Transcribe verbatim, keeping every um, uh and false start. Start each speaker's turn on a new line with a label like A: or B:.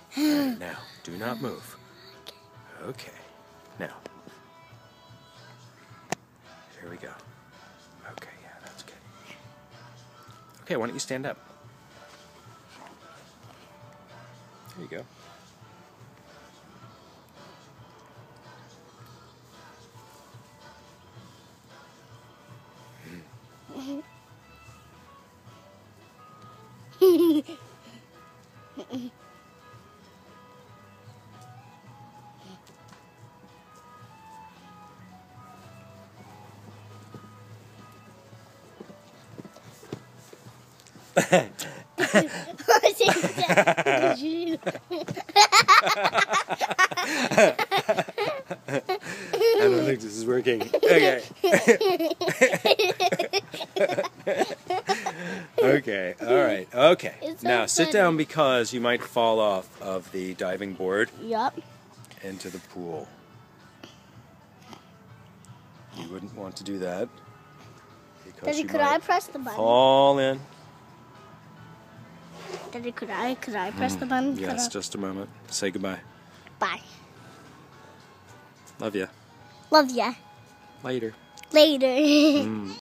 A: Right, now, do not move. Okay. Now. Here we go. Okay, yeah, that's good. Okay, why don't you stand up? There you go.
B: I
A: don't think this is working. Okay. Okay, alright, okay.
B: It's
A: Now
B: so
A: sit
B: funny.
A: down because you might fall off of the diving board
B: Yup.
A: into the pool. You wouldn't want to do that. Because
B: Daddy,
A: you
B: could
A: might
B: I press the button?
A: fall in.
B: Daddy, could I could I press the button? Could
A: Yes,
B: I-
A: just a moment. Say goodbye.
B: Bye.
A: Love ya.
B: Love ya.
A: Later.
B: Later.
A: Mm.